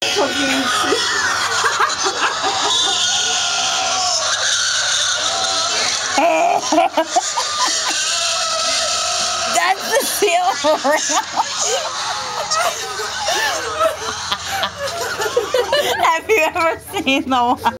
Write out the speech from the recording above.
That's the seal. Have you ever seen the one?